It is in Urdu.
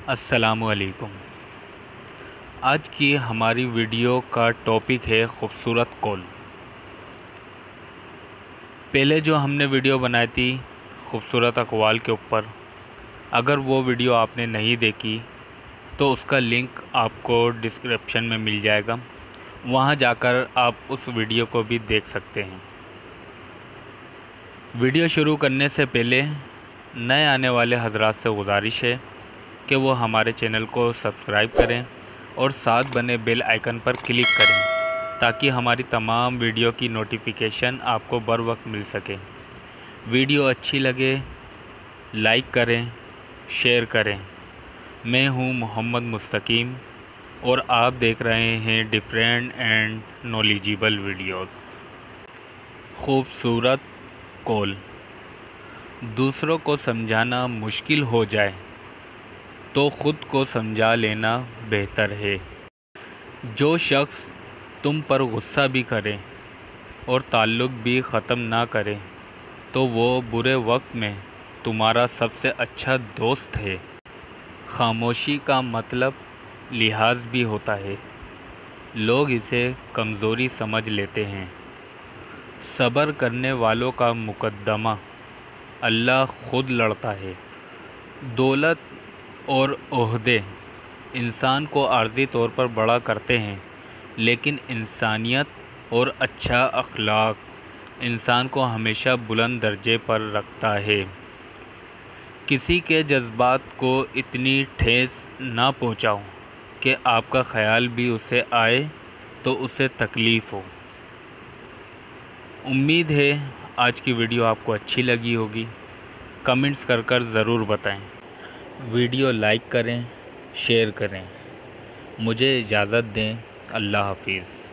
السلام علیکم۔ آج کی ہماری ویڈیو کا ٹاپک ہے خوبصورت قول۔ پہلے جو ہم نے ویڈیو بنائی تھی خوبصورت اقوال کے اوپر، اگر وہ ویڈیو آپ نے نہیں دیکھی تو اس کا لنک آپ کو ڈسکرپشن میں مل جائے گا، وہاں جا کر آپ اس ویڈیو کو بھی دیکھ سکتے ہیں۔ ویڈیو شروع کرنے سے پہلے نئے آنے والے حضرات سے گزارش ہے کہ وہ ہمارے چینل کو سبسکرائب کریں اور ساتھ بنے بیل آئیکن پر کلک کریں تاکہ ہماری تمام ویڈیو کی نوٹیفیکیشن آپ کو بر وقت مل سکے۔ ویڈیو اچھی لگے لائک کریں، شیئر کریں۔ میں ہوں محمد مستقیم اور آپ دیکھ رہے ہیں ڈیفرنٹ اینڈ نالجیبل ویڈیوز۔ خوبصورت قول۔ دوسروں کو سمجھانا مشکل ہو جائے تو خود کو سمجھا لینا بہتر ہے۔ جو شخص تم پر غصہ بھی کرے اور تعلق بھی ختم نہ کرے تو وہ برے وقت میں تمہارا سب سے اچھا دوست ہے۔ خاموشی کا مطلب لحاظ بھی ہوتا ہے، لوگ اسے کمزوری سمجھ لیتے ہیں۔ صبر کرنے والوں کا مقدمہ اللہ خود لڑتا ہے۔ دولت اور عہدے انسان کو عارضی طور پر بڑا کرتے ہیں، لیکن انسانیت اور اچھا اخلاق انسان کو ہمیشہ بلند درجے پر رکھتا ہے۔ کسی کے جذبات کو اتنی ٹھیس نہ پہنچاؤ کہ آپ کا خیال بھی اسے آئے تو اسے تکلیف ہو۔ امید ہے آج کی ویڈیو آپ کو اچھی لگی ہوگی۔ کمنٹس کر ضرور بتائیں۔ ویڈیو لائک کریں، شیئر کریں۔ مجھے اجازت دیں۔ اللہ حافظ۔